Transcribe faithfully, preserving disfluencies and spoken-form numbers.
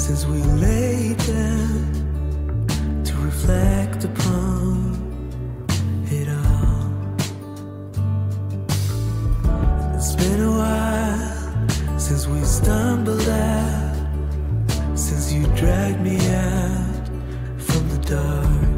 since we lay down to reflect upon it all. It's been a while since we stumbled out, since you dragged me out from the dark.